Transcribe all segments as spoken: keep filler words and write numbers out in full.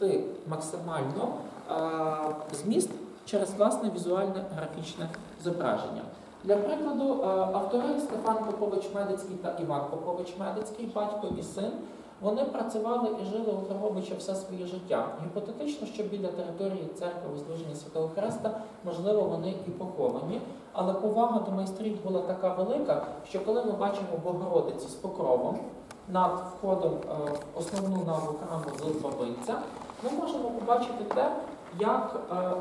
донести максимально зміст через власне візуальне графічне зображення. Для прикладу, автори Стефан Попович-Медицький та Іван Попович-Медицький, батько і син, вони працювали і жили у Дрогобичі все своє життя. Гіпотетично, що біля території церкви Воздвиження Святого Хреста, можливо, вони і поховані, але повага до майстрів була така велика, що коли ми бачимо Богородицю з покровом над входом в основну наву храму з Бабинця, ми можемо побачити те, як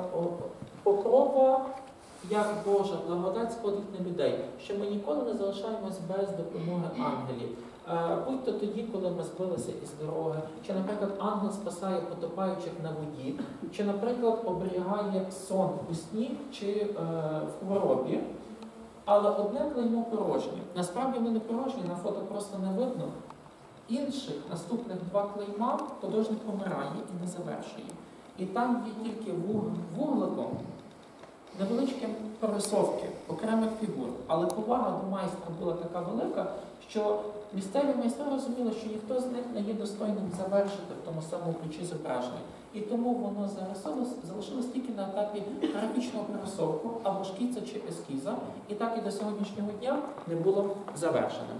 покрова, як Божа благодать сходить на людей, що ми ніколи не залишаємось без допомоги ангелів. Будь-то тоді, коли ми збилися із дороги, чи, наприклад, ангел спасає потопаючих на воді, чи, наприклад, оберігає сон у сні чи е, в хворобі. Але одне клеймо порожнє. Насправді вони не порожні, на фото просто не видно. Інших наступних два клейма художник помирає і не завершує. І там є тільки вугликом невеличкі прорисовки окремих фігур. Але повага до майстра була така велика, що місцеві майстри розуміли, що ніхто з них не є достойним завершити в тому самому ключі зображення. І тому воно залишилось тільки на етапі графічного прорисовку, або шкіца чи ескіза, і так і до сьогоднішнього дня не було завершеним.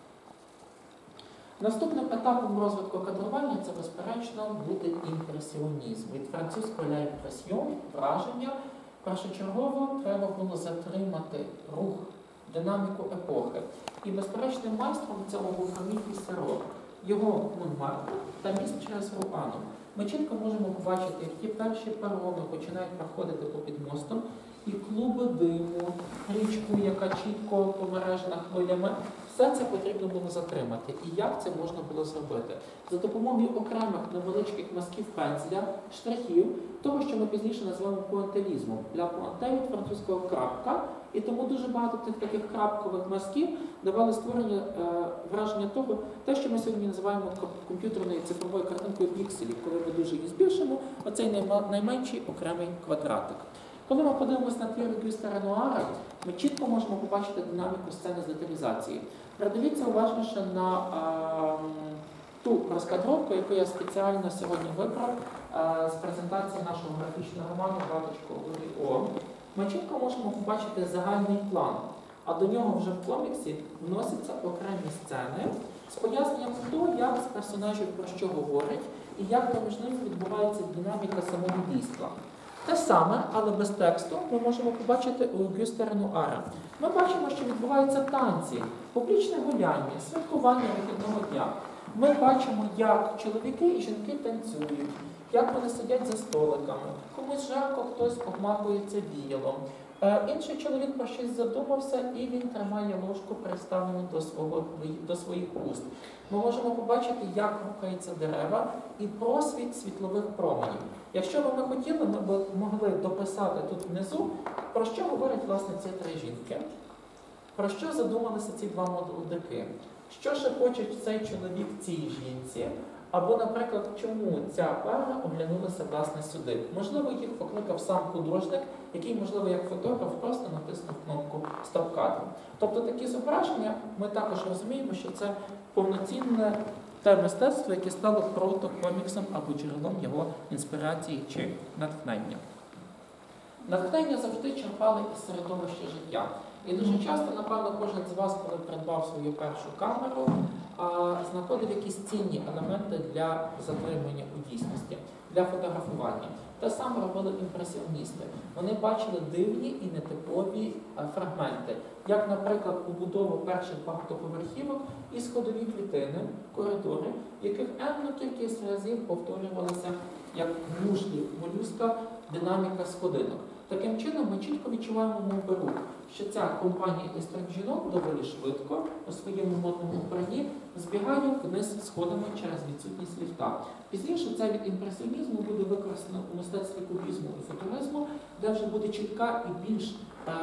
Наступним етапом розвитку кадрування це, безперечно, буде імпресіонізм. Від французького «ля імпресіон» – враження. Першочергово треба було затримати рух, динаміку епохи. І безперечним майстром цього був Каміль Пісаро. Його Монмартр та міст через Руану. Ми чітко можемо побачити, як ті перші пароми починають проходити попід мостом, і клуби диму, річку, яка чітко помережена хвилями. Все це потрібно було затримати. І як це можна було зробити? За допомогою окремих невеличких мазків пензля, штрихів, того, що ми пізніше називаємо пуантилізмом. Для пуанте від французького крапка, і тому дуже багато тих таких крапкових мазків давали створення е, враження того, те, що ми сьогодні називаємо комп'ютерною цифровою картинкою пікселів, коли ми дуже її збільшимо, оцей найменший окремий квадратик. Коли ми подивимося на твір Огюста Ренуара, ми чітко можемо побачити динаміку сцени з деталізації. Придивіться уважніше на а, ту розкадровку, яку я спеціально сьогодні вибрав а, з презентації нашого графічного роману «Браточко О». Ми чітко можемо побачити загальний план, а до нього вже в коміксі вносяться окремі сцени з поясненням, хто як з персонажів про що говорить і як поміж ними відбувається динаміка самого дійства. Те саме, але без тексту, ми можемо побачити у Огюста Ренуара. Ми бачимо, що відбуваються танці, публічне гуляння, святкування вихідного дня. Ми бачимо, як чоловіки і жінки танцюють, як вони сидять за столиками, комусь жарко, хтось обмахується віялом. Е, інший чоловік про щось задумався, і він тримає ложку приставлену до, свого, до своїх уст. Ми можемо побачити, як рухаються дерева і просвіт світлових променів. Якщо б ми хотіли, ми б могли дописати тут внизу, про що говорять, власне, ці три жінки, про що задумалися ці два молодики, що шепочуть цей чоловік цій жінці, або, наприклад, чому ця пара оглянулася, власне, сюди. Можливо, їх покликав сам художник, який, можливо, як фотограф, просто натиснув кнопку «Стоп-кадру». Тобто такі зображення, ми також розуміємо, що це повноцінне те мистецтво, яке стало протокоміксом або джерелом його інспірації чи натхнення. Натхнення завжди черпали із середовища життя. І дуже часто, напевно, кожен з вас, коли придбав свою першу камеру, знаходив якісь цінні елементи для затримання у дійсності, для фотографування. Те саме робили імпресіоністи. Вони бачили дивні і нетипові фрагменти, як, наприклад, побудову перших багатоповерхівок і сходові клітини, коридори, в яких енну кількість разів повторювалася, як в мушлі молюска, динаміка сходинок. Таким чином, ми чітко відчуваємо мовби рух, що ця компанія історик жінок доволі швидко у своєму модному вбранні збігає вниз сходами через відсутність ліфта. Пізніше це від імпресіонізму буде використано у мистецтві кубізму і футуризму, де вже буде чітка і більш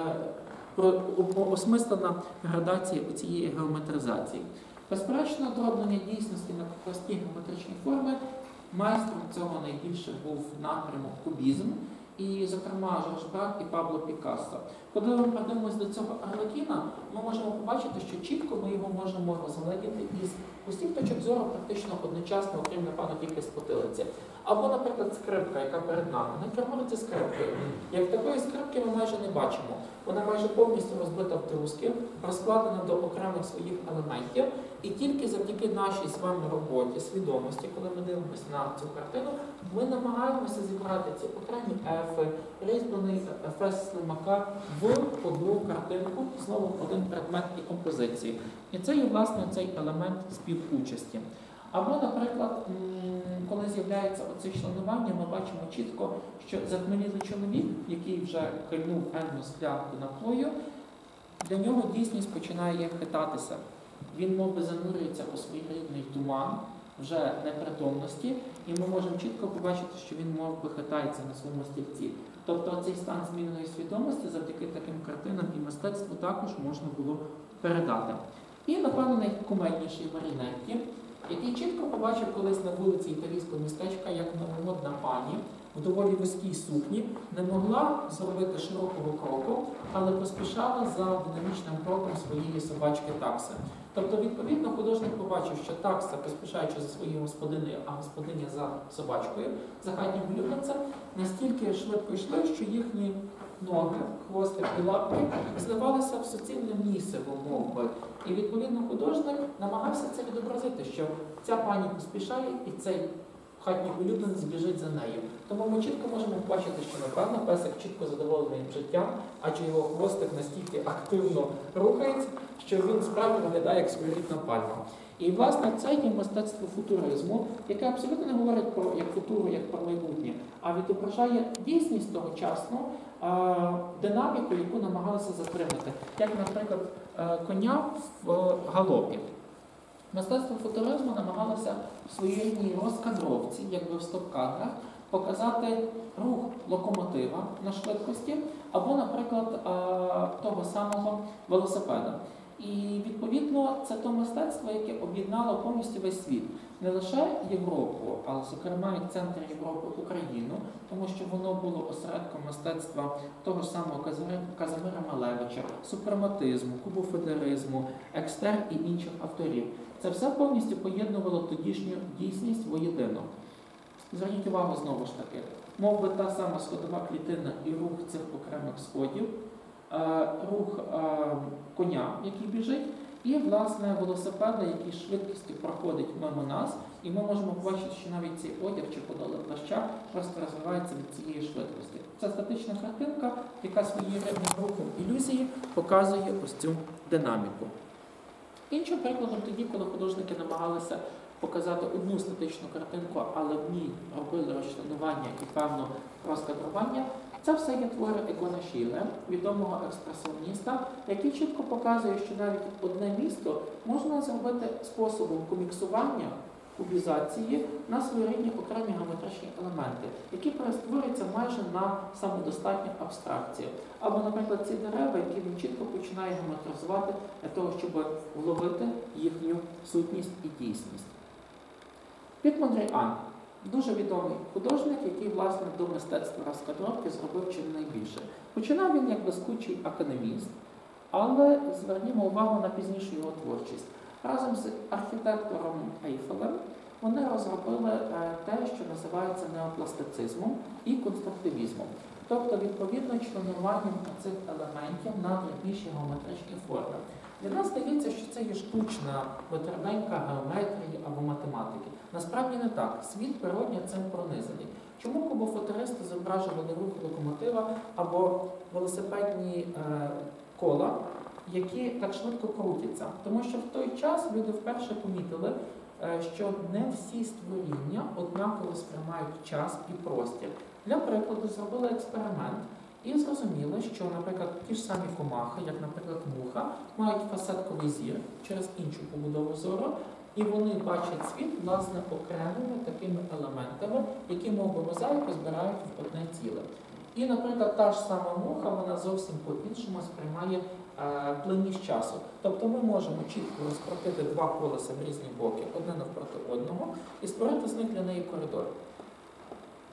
е, осмислена градація у цієї геометризації. Безперечно, дроблення дійсності на прості геометричні форми майстром цього найбільше був напрямок кубізм. і, зокрема, Жорж Брак і Пабло Пікассо. Коли ми придивимося до цього Арлекіна, ми можемо побачити, що чітко ми його можемо розгледіти із усіх точок зору практично одночасно, окрім, напевно, тільки з потилиці. Або, наприклад, скрипка, яка перед нами. На кермуриці скрипкою. Як такої скрипки ми майже не бачимо. Вона майже повністю розбита в труски, розкладена до окремих своїх елементів. І тільки завдяки нашій з вами роботі, свідомості, коли ми дивимося на цю картину, ми намагаємося зібрати ці окремі ефи, різьблений ефес Слимака в одну картинку, знову в один предмет і композиції. І це є, власне, цей елемент співучасті. Або, наприклад, коли з'являється оце членування, ми бачимо чітко, що затьмянілий чоловік, який вже кильнув енну склянку напою, для нього дійсність починає хитатися. Він мов би занурюється у своєрідний туман, вже непритомності, і ми можемо чітко побачити, що він мов би хитається на своєму стільці. Тобто цей стан зміненої свідомості завдяки таким картинам і мистецтву також можна було передати. І, напевно, найкумедніший Марінетті, який чітко побачив колись на вулиці італійського містечка, як новомодна пані в доволі вузькій сукні не могла зробити широкого кроку, але поспішала за динамічним кроком своєї собачки Такси. Тобто, відповідно, художник побачив, що Такса, поспішаючи за своєю господинею, а господиня за собачкою, за хатнім улюбленцем, настільки швидко йшли, що їхні ноги, хвостик і лапки зливалися в суцільне місиво, мов би. І, відповідно, художник намагався це відобразити, що ця пані поспішає і цей хатній улюбленець біжить за нею. Тому ми чітко можемо побачити, що, напевно, песик чітко задоволений життям, адже його хвостик настільки активно рухається, що він справді виглядає як своєрідна пальма. І, власне, це є мистецтво футуризму, яке абсолютно не говорить про як футуру, як про майбутнє, а відображає дійсність тогочасну, динаміку, яку намагалися затримати. Як, наприклад, коня в галопі. Мистецтво футуризму намагалося в своєрідній розкадровці, якби в стоп-кадрах, показати рух локомотива на швидкості або, наприклад, того самого велосипеда. І, відповідно, це то мистецтво, яке об'єднало повністю весь світ. Не лише Європу, але, зокрема, і центр Європи Україну, тому що воно було осередком мистецтва того ж самого Казимира Малевича, супрематизму, кубофедеризму, екстер і інших авторів. Це все повністю поєднувало тодішню дійсність воєдино. Зверніть увагу знову ж таки, мов би та сама сходова клітина і рух цих окремих сходів, рух коня, який біжить, і, власне, велосипеда, який швидкістю проходить мимо нас, і ми можемо побачити, що навіть цей одяг чи подоле плаща просто розвивається від цієї швидкості. Це статична картинка, яка своєрідним рухом ілюзії показує ось цю динаміку. Іншим прикладом тоді, коли художники намагалися показати одну статичну картинку, але в ній робили розчленування і певно розкадрування, це все є твори Егона Шіле, відомого експресіоніста, який чітко показує, що навіть одне місто можна зробити способом коміксування, кубізації на своєрідні окремі геометричні елементи, які перестворюються майже на самодостатню абстракцію. Або, наприклад, ці дерева, які він чітко починає геометризувати для того, щоб вловити їхню сутність і дійсність. Піт Мондріан. Дуже відомий художник, який, власне, до мистецтва розкадровки зробив чим найбільше. Починав він як блискучий академіст, але звернімо увагу на пізнішу його творчість. Разом з архітектором Ейфелем вони розробили те, що називається неопластицизмом і конструктивізмом. Тобто, відповідно, членуванням цих елементів на дрібніші геометричні форми. Для нас здається, що це є штучна витербенька геометрії або математики. Насправді не так. Світ природньо цим пронизаний. Чому кубофутуристи зображували рух локомотива або велосипедні е, кола, які так швидко крутяться? Тому що в той час люди вперше помітили, е, що не всі створіння однаково сприймають час і простір. Для прикладу, зробили експеримент і зрозуміли, що, наприклад, ті ж самі комахи, як, наприклад, муха, мають фасетковий зір через іншу побудову зору, і вони бачать світ, власне, окремими такими елементами, які, мов би, мозаїку збирають в одне ціле. І, наприклад, та ж сама муха, вона зовсім по-іншому сприймає е, плинність часу. Тобто ми можемо чітко розкрутити два колеса в різні боки, одне навпроти одного, і створити з них для неї коридор.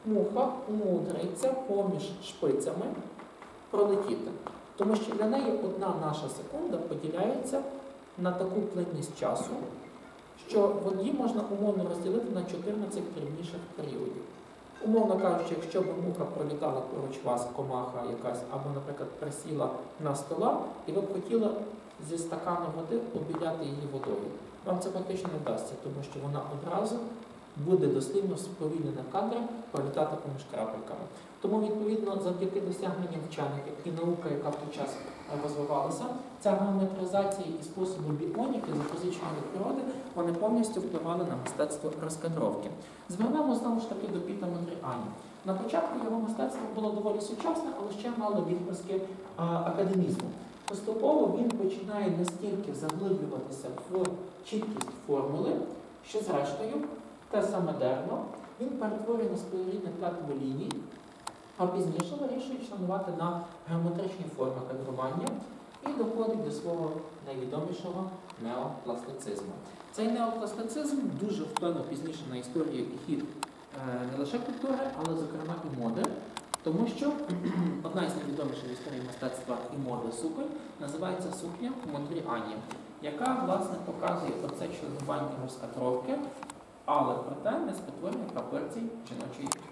муха умудриться поміж шпицями пролетіти. Тому що для неї одна наша секунда поділяється на таку плинність часу, що її можна умовно розділити на чотирнадцять дрібніших періодів. Умовно кажучи, якщо б муха пролітала поруч вас, комаха якась, або, наприклад, присіла на стола, і ви б хотіли зі стакану води обіляти її водою. Вам це практично не вдасться, тому що вона одразу буде дослівно сповільнена кадра пролітати поміж крапельками. Тому, відповідно, завдяки досягненням вчених і наука, яка в той час розвивалася, ця геометризація і способи біоніки, запозичені від природи, вони повністю впливали на мистецтво розкадровки. Звернемо знову ж таки до Піта Мондріані. На початку його мистецтво було доволі сучасне, але ще мало відпрыски академізму. Поступово він починає настільки заглиблюватися в чіткість формули, що зрештою те саме дерево він перетворює на своєрідне плетиво ліній, а пізніше вирішує шанувати на геометричні форми кадрування і доходить до свого найвідомішого неопластицизму. Цей неопластицизм дуже вплинув пізніше на історію і хід не лише культури, але, зокрема, і моди, тому що одна із найвідоміших в історії мистецтва і моди суконь називається сукня Мондріані, яка, власне, показує оце членування розкадровки, але проте не спотворює пропорцій жіночої